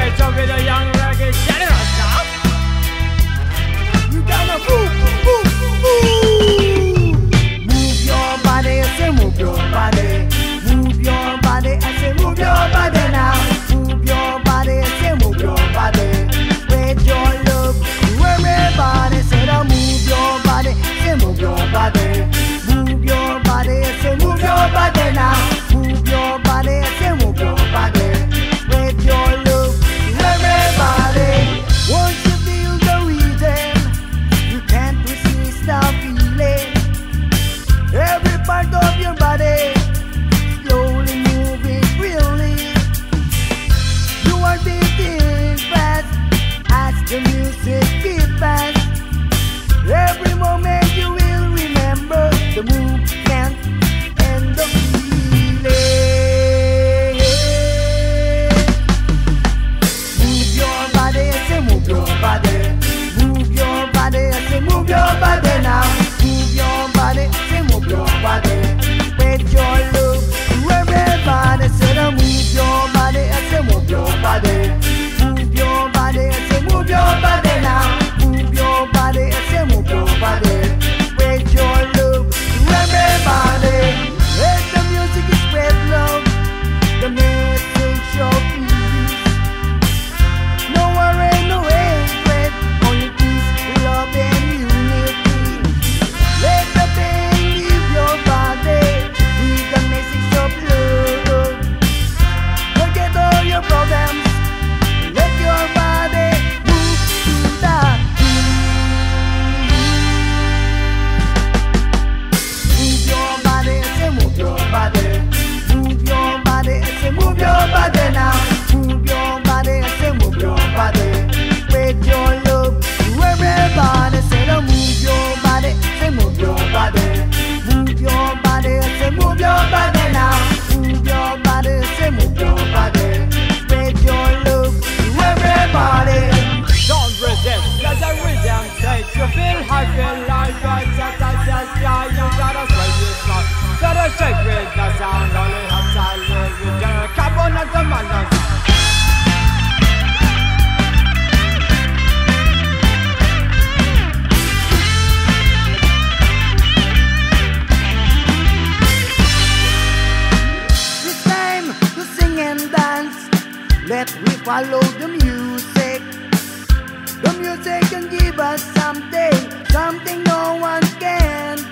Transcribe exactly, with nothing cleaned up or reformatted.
catch up with the young reggae generation. You gotta move, move, move. Move your body, I say move your body. Move your body, I say move your body now. Move your body, I say move your body. Spread your love to everybody. Say to move your body, say move your body. Move your body, I say move your body now. Move your body, I say move your body. Spread your love to everybody. Once you feel the reason, you can't resist the feeling. Every part of your body slowly moving freely. You are beating fast as the music keeps fast. Every moment you will remember the movement and the feeling. Move your body, I say move your body. Move your body, I say move your body now. Move your body, say move your body. Spread your love to everybody. Say to move your body, I say move your body. Move your body, I say move your body now. Move your body, I say move your body. Spread your love to everybody. Let the music spread love. The message show peace. No worry, no hatred, only peace, love and unity. Let the pain leave your body with the message of love. Forget all your problems, let your body move to the beat. Move your body, I say move your body. Move your body, I say move your body now. Move your body, I say move your body. Spread your love to everybody. Say to move your body, say move your body. Move your body, I say move your body now. Move your body, say move your body. Spread your love to everybody. Don't resist, let the rhythm take you. Feel high, feel like God, set us the sky. You gotta spread this love, gotta shake with the sound. Only have silence with your carbon as the man does. It's time to sing and dance. Let we follow the music. The music can give us something, something no one can